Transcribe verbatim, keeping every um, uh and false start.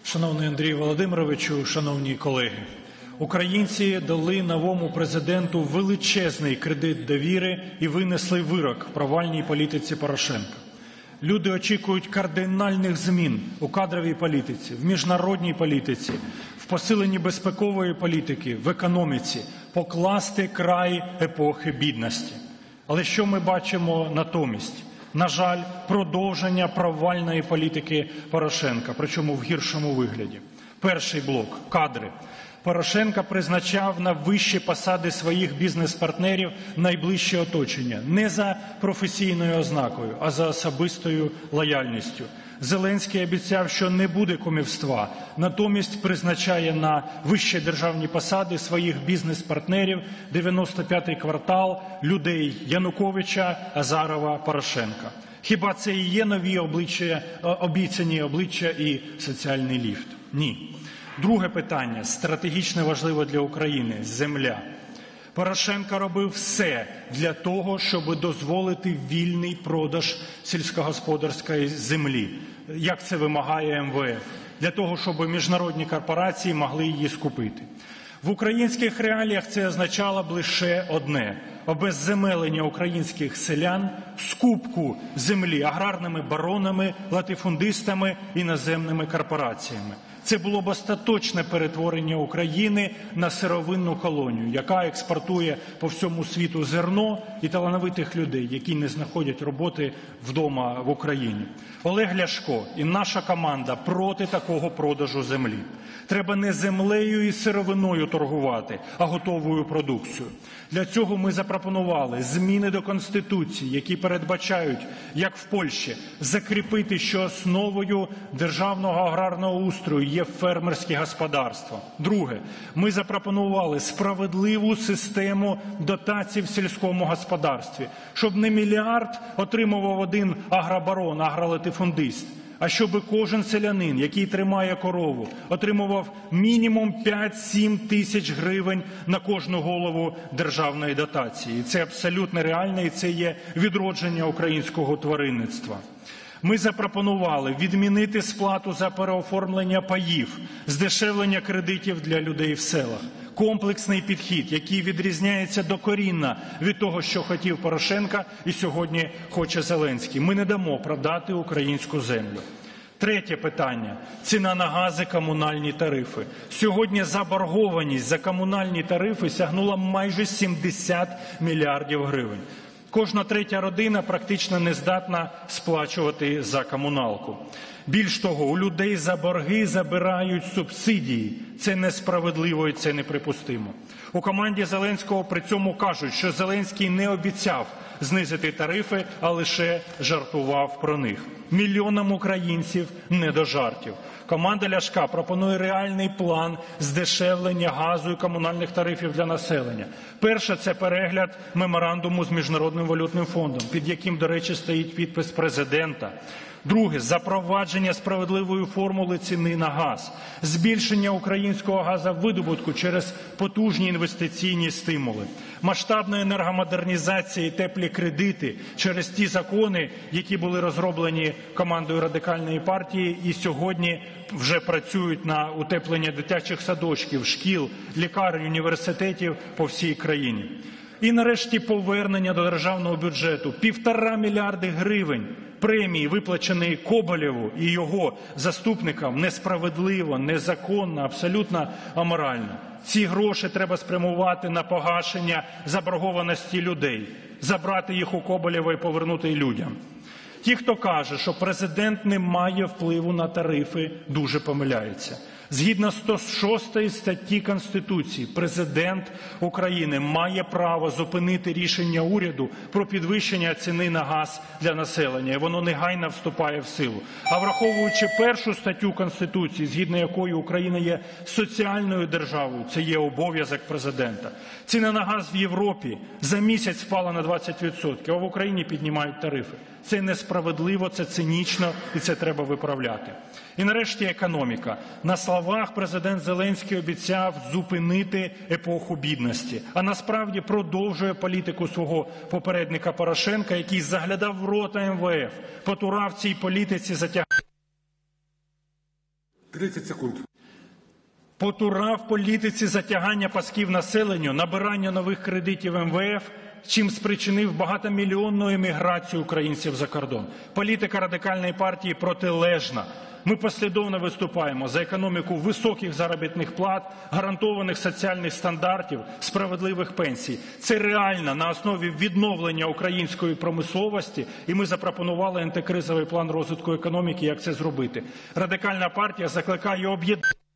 Шановний Андрій Володимировичу, шановні колеги, українці дали новому президенту величезний кредит довіри і винесли вирок провальній політиці Порошенка. Люди очікують кардинальних змін у кадровій політиці, в міжнародній політиці, в посиленні безпекової політики, в економіці, покласти край епохи бідності. Але що ми бачимо натомість? На жаль, продовження провальної політики Порошенка, причому в гіршому вигляді. Перший блок – кадри. Порошенко призначав на вищі посади своїх бізнес-партнерів найближче оточення. Не за професійною ознакою, а за особистою лояльністю. Зеленський обіцяв, що не буде кумівства, натомість призначає на вищі державні посади своїх бізнес-партнерів, дев'яносто п'ятий квартал, людей Януковича, Азарова, Порошенка. Хіба це і є нові обличчя, обіцяні обличчя і соціальний ліфт? Ні. Друге питання, стратегічно важливе для України – земля. Порошенко робив все для того, щоб дозволити вільний продаж сільськогосподарської землі, як це вимагає ем ве еф, для того, щоб міжнародні корпорації могли її скупити. В українських реаліях це означало б лише одне – обезземелення українських селян, скупку землі аграрними баронами, латифундистами, іноземними корпораціями. Це було б остаточне перетворення України на сировинну колонію, яка експортує по всьому світу зерно і талановитих людей, які не знаходять роботи вдома в Україні. Олег Ляшко і наша команда проти такого продажу землі. Треба не землею і сировиною торгувати, а готовою продукцією. Для цього ми запропонували зміни до Конституції, які передбачають, як в Польщі, закріпити, що основою державного аграрного устрою є фермерське господарство. Друге, ми запропонували справедливу систему дотацій в сільському господарстві, щоб не мільярд отримував один агробарон, агролатифундист, а щоб кожен селянин, який тримає корову, отримував мінімум п'ять-сім тисяч гривень на кожну голову державної дотації. Це абсолютно реально і це є відродження українського тваринництва. Ми запропонували відмінити сплату за переоформлення паїв, здешевлення кредитів для людей в селах. Комплексний підхід, який відрізняється докорінно від того, що хотів Порошенко і сьогодні хоче Зеленський. Ми не дамо продати українську землю. Третє питання – ціна на газ і комунальні тарифи. Сьогодні заборгованість за комунальні тарифи сягнула майже сімдесят мільярдів гривень. Кожна третя родина практично не здатна сплачувати за комуналку. Більш того, у людей за борги забирають субсидії. Це несправедливо і це неприпустимо. У команді Зеленського при цьому кажуть, що Зеленський не обіцяв знизити тарифи, а лише жартував про них. Мільйонам українців не до жартів. Команда Ляшка пропонує реальний план здешевлення газу і комунальних тарифів для населення. Перше – це перегляд меморандуму з Міжнародним валютним фондом, під яким, до речі, стоїть підпис президента. Друге – запровадження справедливої формули ціни на газ, збільшення українського газовидобутку через потужні інвестиційні стимули, масштабна енергомодернізація і теплі кредити через ті закони, які були розроблені командою Радикальної партії і сьогодні вже працюють на утеплення дитячих садочків, шкіл, лікарень, університетів по всій країні. І нарешті повернення до державного бюджету півтора мільярди гривень премії, виплаченої Коболєву і його заступникам, несправедливо, незаконно, абсолютно аморально. Ці гроші треба спрямувати на погашення заборгованості людей, забрати їх у Коболєва і повернути людям. Ті, хто каже, що президент не має впливу на тарифи, дуже помиляються. Згідно сто шостої статті Конституції, президент України має право зупинити рішення уряду про підвищення ціни на газ для населення, і воно негайно вступає в силу. А враховуючи першу статтю Конституції, згідно якої Україна є соціальною державою, це є обов'язок президента. Ціна на газ в Європі за місяць впала на двадцять відсотків, а в Україні піднімають тарифи. Це несправедливо, це цинічно і це треба виправляти. І нарешті економіка. На словах президент Зеленський обіцяв зупинити епоху бідності, а насправді продовжує політику свого попередника Порошенка, який заглядав в рота ем ве еф, потурав цій політиці затягнути. тридцять секунд. Потура в політиці затягання пасків населенню, набирання нових кредитів ем ве еф, чим спричинив багатомільйонну еміграцію українців за кордон. Політика Радикальної партії протилежна. Ми послідовно виступаємо за економіку високих заробітних плат, гарантованих соціальних стандартів, справедливих пенсій. Це реально на основі відновлення української промисловості, і ми запропонували антикризовий план розвитку економіки, як це зробити. Радикальна партія закликає об'єднати